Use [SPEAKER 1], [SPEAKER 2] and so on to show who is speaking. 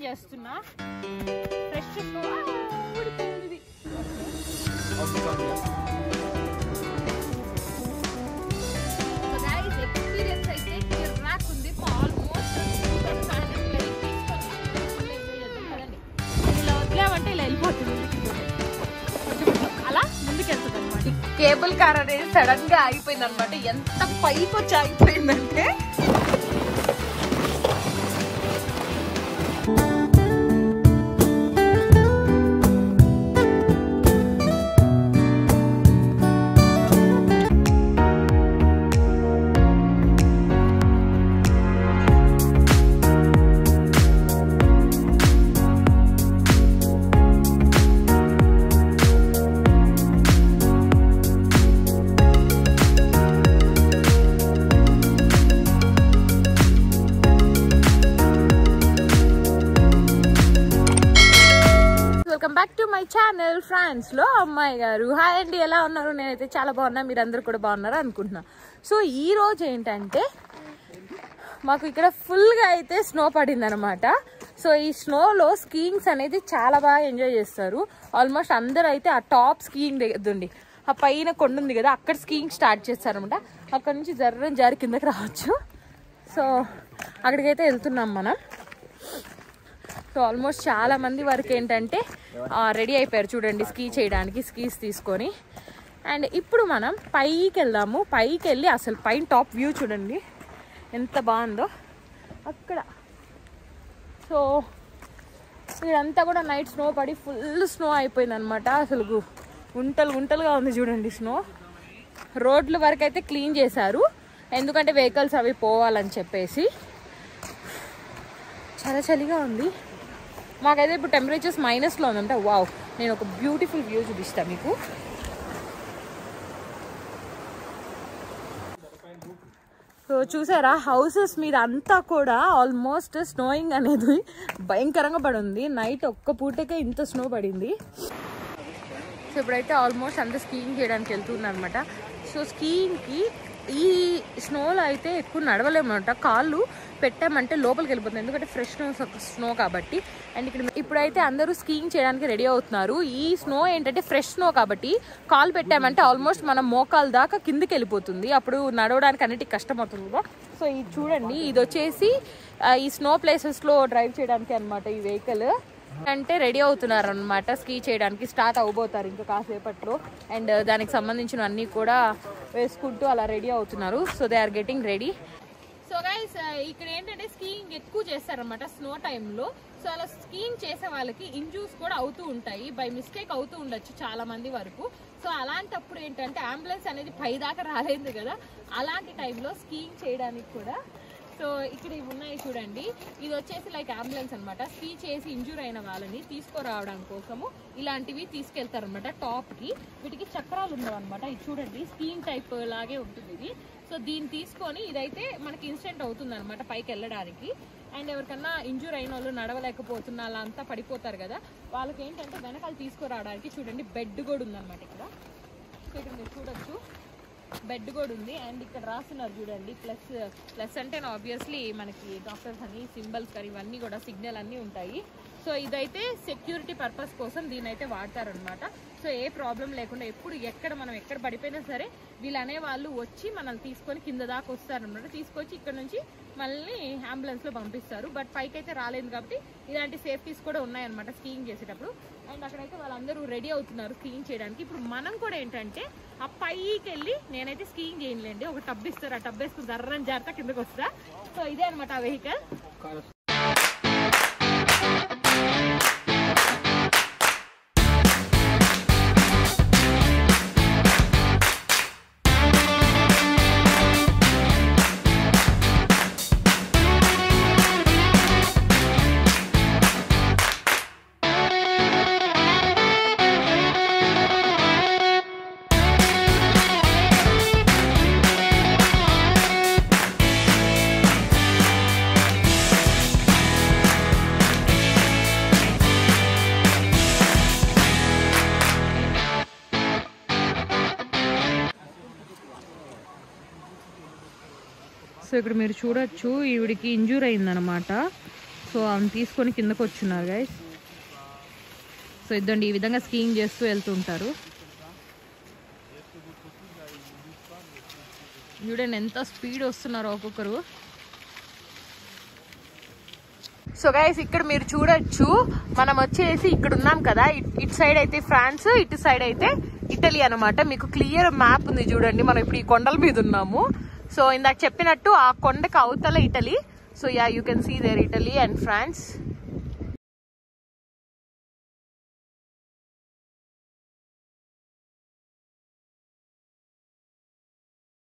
[SPEAKER 1] చేస్తున్నా. Fresh snow ఊడిపోయింది. Experience అయితే కిర్రాక్ ఉంది. ఆల్మోస్ట్ 2500 ఇలా వదిలేమంటే ఇలా వెళ్ళిపోతుంది. అలా ముందుకెళ్తుంది అనమాట. కేబుల్ కార్ అనేది సడన్ గా ఆగిపోయింది అనమాట. ఎంత పైకి వచ్చి ఆగిపోయిందంటే back to my channel France లో అమ్మాయి గారు. హాయ్ అండి, ఎలా ఉన్నారు? నేనైతే చాలా బాగున్నా, మీరందరూ కూడా బాగున్నారు అనుకుంటున్నా. సో ఈ రోజు ఏంటంటే మాకు ఇక్కడ ఫుల్గా అయితే స్నో పడింది అనమాట. సో ఈ స్నోలో స్కీయింగ్స్ అనేది చాలా బాగా ఎంజాయ్ చేస్తారు. ఆల్మోస్ట్ అందరూ అయితే ఆ టాప్ స్కీయింగ్ దగ్గరండి, ఆ పైన కొండ ఉంది కదా, అక్కడ స్కీయింగ్ స్టార్ట్ చేస్తారనమాట. అక్కడ నుంచి జారి కిందకి రావచ్చు. సో అక్కడికైతే వెళ్తున్నాం మనం. సో ఆల్మోస్ట్ చాలా మంది వరకు ఏంటంటే రెడీ అయిపోయారు చూడండి స్కీ చేయడానికి, స్కీస్ తీసుకొని. అండ్ ఇప్పుడు మనం పైకి వెళ్దాము. పైకి వెళ్ళి అసలు పైన టాప్ వ్యూ చూడండి ఎంత బాగుందో అక్కడ. సో ఇదంతా కూడా నైట్ స్నో పడి ఫుల్ స్నో అయిపోయింది అనమాట. అసలు గుంటలుగా ఉంది చూడండి స్నో. రోడ్ల వరకు అయితే క్లీన్ చేశారు, ఎందుకంటే వెహికల్స్ అవి పోవాలని చెప్పేసి. చాలా చలిగా ఉంది. మాకైతే ఇప్పుడు టెంపరేచర్స్ మైనస్లో ఉందంట. వావ్, నేను ఒక బ్యూటిఫుల్ వ్యూ చూపిస్తాను మీకు. సో చూసారా, హౌసెస్ మీద అంతా కూడా ఆల్మోస్ట్ స్నోయింగ్ అనేది భయంకరంగా పడి ఉంది. నైట్ ఒక్క పూటకే ఇంత స్నో పడింది. సో ఇప్పుడైతే ఆల్మోస్ట్ అంతా స్కీయింగ్ చేయడానికి వెళ్తుంది అనమాట. సో స్కీయింగ్కి ఈ స్నోలో అయితే ఎక్కువ నడవలేమన్నమాట. కాళ్ళు పెట్టామంటే లోపలికి వెళ్ళిపోతుంది, ఎందుకంటే ఫ్రెష్ స్నో కాబట్టి. అండ్ ఇప్పుడైతే అందరూ స్కీయింగ్ చేయడానికి రెడీ అవుతున్నారు. ఈ స్నో ఏంటంటే ఫ్రెష్ స్నో కాబట్టి కాలు పెట్టామంటే ఆల్మోస్ట్ మనం మోకాలు దాకా కిందకి వెళ్ళిపోతుంది. అప్పుడు నడవడానికి అన్నిటికీ కష్టం అవుతుంది కదా. సో ఇది చూడండి, ఇది వచ్చేసి ఈ స్నో ప్లేసెస్లో డ్రైవ్ చేయడానికి అనమాట ఈ వెహికల్. అంటే రెడీ అవుతున్నారు అనమాట స్కీ చేయడానికి. స్టార్ట్ అవబోతారు ఇంకా కాసేపట్లో. అండ్ దానికి సంబంధించిన అన్నీ కూడా వేసుకుంటూ అలా రెడీ అవుతున్నారు. So they are getting ready. So guys, ఇక్కడ ఏంటంటే స్కీయింగ్ ఎక్కువ చేస్తారనమాట స్నో టైంలో. సో అలా స్కీయింగ్ చేసే వాళ్ళకి ఇంజూరీస్ కూడా అవుతూ ఉంటాయి, బై మిస్టేక్ అవుతూ ఉండొచ్చు చాలా మంది వరకు. సో అలాంటప్పుడు ఏంటంటే అంబులెన్స్ అనేది పై దాకా రాలేదు కదా, అలాంటి టైంలో స్కీయింగ్ చేయడానికి కూడా సో ఇక్కడ ఇవి ఉన్నాయి చూడండి. ఇది వచ్చేసి లైక్ అంబులెన్స్ అనమాట. స్కీ చేసి ఇంజూర్ అయిన వాళ్ళని తీసుకురావడం కోసము ఇలాంటివి తీసుకెళ్తారనమాట టాప్కి. వీటికి చక్రాలు ఉండవు అనమాట. ఇది చూడండి, స్కీయింగ్ టైప్ లాగే ఉంటుంది ఇది. సో దీన్ని తీసుకొని ఇదైతే మనకి ఇన్స్టెంట్ అవుతుంది అనమాట పైకి వెళ్ళడానికి. అండ్ ఎవరికన్నా ఇంజూర్ అయిన వాళ్ళు నడవలేకపోతున్న అలా అంతా పడిపోతారు కదా, వాళ్ళకి ఏంటంటే వెనకాల తీసుకురావడానికి చూడండి బెడ్ కూడా ఉందన్నమాట ఇక్కడ. సో ఇక్కడ మీరు చూడొచ్చు బెడ్ కూడా ఉంది. అండ్ ఇక్కడ రాస్తున్నారు చూడండి ప్లస్ అంటే ఆబ్వియస్లీ మనకి డాక్టర్స్ అని సింబల్స్ కానీ ఇవన్నీ కూడా సిగ్నల్ అన్నీ ఉంటాయి. సో ఇదైతే సెక్యూరిటీ పర్పస్ కోసం దీని అయితే వాడతారనమాట. సో ఏ ప్రాబ్లం లేకుండా ఎప్పుడు మనం ఎక్కడ పడిపోయినా సరే వీళ్ళు అనేవాళ్ళు వచ్చి మనల్ని తీసుకొని కింద దాకా వస్తారనమాట. తీసుకొచ్చి ఇక్కడ నుంచి మళ్ళీ అంబులెన్స్లో పంపిస్తారు. బట్ పైకి అయితే రాలేదు కాబట్టి ఇలాంటి సేఫ్టీస్ కూడా ఉన్నాయన్నమాట స్కీయింగ్ చేసేటప్పుడు. అండ్ అక్కడైతే వాళ్ళందరూ రెడీ అవుతున్నారు స్కీయింగ్ చేయడానికి. ఇప్పుడు మనం కూడా ఏంటంటే ఆ పైకి వెళ్ళి, నేనైతే స్కీయింగ్ చేయలేండి, ఒక టబ్ ఇస్తారు, ఆ టబ్ వేసుకుని జర్రని జాగ్రత్త కిందకి వస్తా. సో ఇదే అనమాట ఆ వెహికల్. సో ఇక్కడ మీరు చూడొచ్చు ఈవిడికి ఇంజూర్ అయిందనమాట. సో ఆమె తీసుకొని కిందకు వచ్చున్నారు గైస్. సో ఇద్దండి ఈ విధంగా స్కీయింగ్ చేస్తూ వెళ్తుంటారు. చూడండి ఎంత స్పీడ్ వస్తున్నారో ఒక్కొక్కరు. సో గైస్ ఇక్కడ మీరు చూడొచ్చు, మనం వచ్చేసి ఇక్కడ ఉన్నాం కదా, ఇటు సైడ్ అయితే ఫ్రాన్స్, ఇటు సైడ్ అయితే ఇటలీ అనమాట. మీకు క్లియర్ మ్యాప్ ఉంది చూడండి. మనం ఇప్పుడు ఈ కొండల మీద ఉన్నాము. సో ఇందాక చెప్పినట్టు ఆ కొండకి అవతల Italy. So ya you can see there Italy and France.